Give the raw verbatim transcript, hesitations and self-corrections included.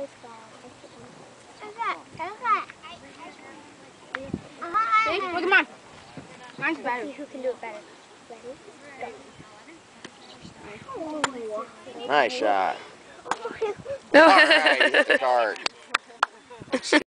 See? Look at mine. Mine's better. See who can do it better. Nice shot. All right, hit the cart.